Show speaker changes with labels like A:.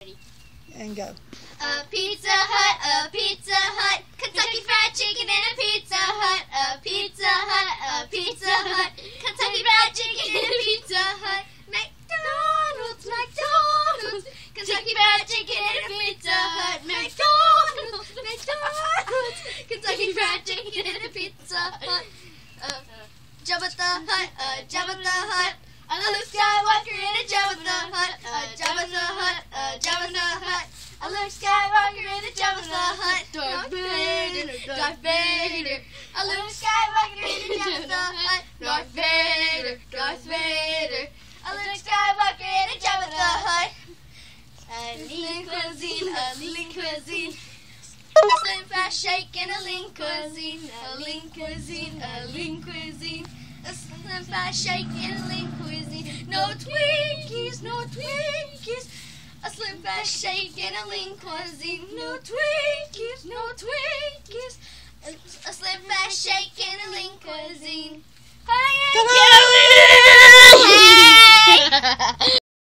A: And go.
B: A Pizza Hut, Kentucky Fried Chicken and a Pizza Hut. A Pizza Hut, Kentucky Fried Chicken and a Pizza Hut. McDonald's, Kentucky Fried Chicken and a Pizza Hut. McDonald's, Kentucky Fried Chicken and a Pizza Hut. Jabba the Hutt, a Luke Skywalker in a Jabba the Hutt. Jabba the Hutt, a Luke Skywalker in a Jabba the Hutt. Darth Vader, a Luke Skywalker in a Jabba the Hutt. Darth Vader, a Luke Skywalker in a Jabba the Hutt. A lean cuisine, a slim fast shake and a lean cuisine, a lean cuisine, a slim fast shake and a lean cuisine. No Twinkies, a slim fast shake and a lean cuisine. No Twinkies, a slim fast shake and a lean cuisine. Hi,